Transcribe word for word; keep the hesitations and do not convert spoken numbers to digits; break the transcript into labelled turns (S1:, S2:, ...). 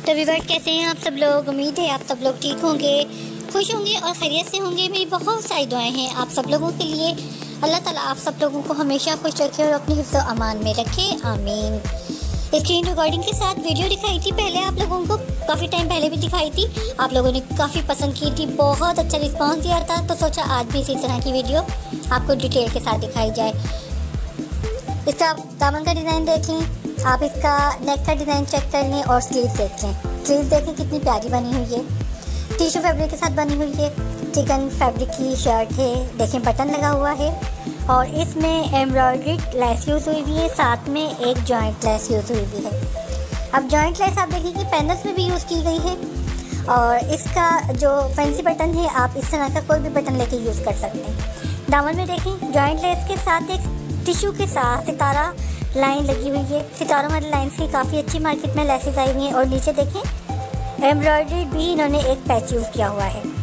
S1: तो व्यूअर्स, कैसे हैं आप सब लोग। उम्मीद है आप सब लोग ठीक होंगे, खुश होंगे और खैरियत से होंगे। मेरी बहुत सारी दुआएं हैं आप सब लोगों के लिए। अल्लाह ताला आप सब लोगों को हमेशा खुश रखे और अपनी हिफ्ज़ व अमान में रखे, आमीन। स्क्रीन रिकॉर्डिंग के साथ वीडियो दिखाई थी पहले आप लोगों को, काफ़ी टाइम पहले भी दिखाई थी। आप लोगों ने काफ़ी पसंद की थी, बहुत अच्छा रिस्पॉन्स दिया था, तो सोचा आज भी इसी तरह की वीडियो आपको डिटेल के साथ दिखाई जाए। इसका दामन का डिज़ाइन देख लें, आप इसका नेक का डिज़ाइन चेक कर लें और स्लीव देख लें। स्लीव देखें कितनी प्यारी बनी हुई है, टिश्यू फैब्रिक के साथ बनी हुई है। चिकन फैब्रिक की शर्ट है, देखें बटन लगा हुआ है और इसमें एम्ब्रॉयडरी लेस यूज़ हुई हुई है, साथ में एक जॉइंट लेस यूज़ हुई हुई है। अब जॉइंट लेस आप देखिए कि पैनल्स में भी यूज़ की गई है और इसका जो फैंसी बटन है आप इस तरह का कोई भी बटन लेके यूज़ कर सकते हैं। दामन में देखें जॉइंट लेस के साथ एक टिश्यू के साथ सितारा लाइन लगी हुई है। सितारों वाली लाइन्स की काफ़ी अच्छी मार्केट में लेसेस आई हुई हैं और नीचे देखें एम्ब्रॉयडरी भी इन्होंने एक पैच यूज़ किया हुआ है।